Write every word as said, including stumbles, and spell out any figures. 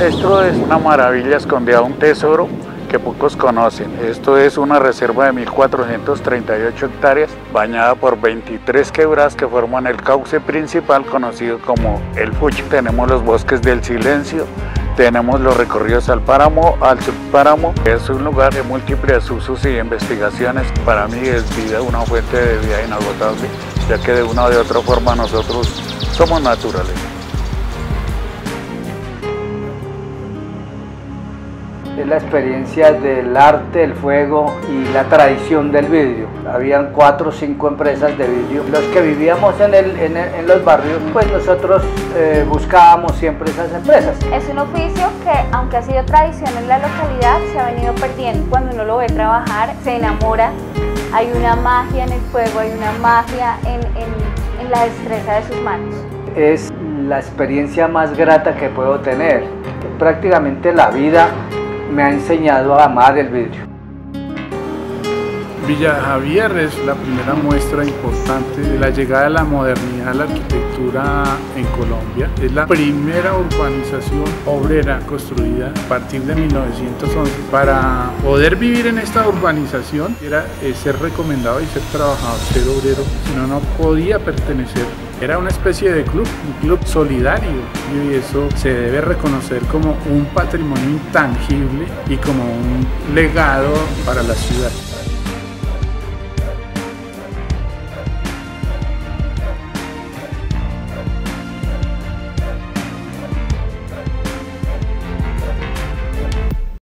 Esto es una maravilla escondida, un tesoro que pocos conocen. Esto es una reserva de mil cuatrocientas treinta y ocho hectáreas, bañada por veintitrés quebradas que forman el cauce principal conocido como el Fuchi. Tenemos los bosques del silencio, tenemos los recorridos al páramo, al subpáramo. Es un lugar de múltiples usos y investigaciones. Para mí es vida, una fuente de vida inagotable, ya que de una o de otra forma nosotros somos naturales. Es la experiencia del arte, el fuego y la tradición del vidrio. Habían cuatro o cinco empresas de vidrio. Los que vivíamos en, el, en, el, en los barrios, pues nosotros eh, buscábamos siempre esas empresas. Es un oficio que, aunque ha sido tradición en la localidad, se ha venido perdiendo. Cuando uno lo ve trabajar, se enamora. Hay una magia en el fuego, hay una magia en, en, en la destreza de sus manos. Es la experiencia más grata que puedo tener. Prácticamente la vida me ha enseñado a amar el vidrio. Villa Javier es la primera muestra importante de la llegada de la modernidad a la arquitectura en Colombia. Es la primera urbanización obrera construida a partir de mil novecientos once. Para poder vivir en esta urbanización era ser recomendado y ser trabajador, ser obrero, si no, no podía pertenecer. Era una especie de club, un club solidario, y eso se debe reconocer como un patrimonio intangible y como un legado para la ciudad.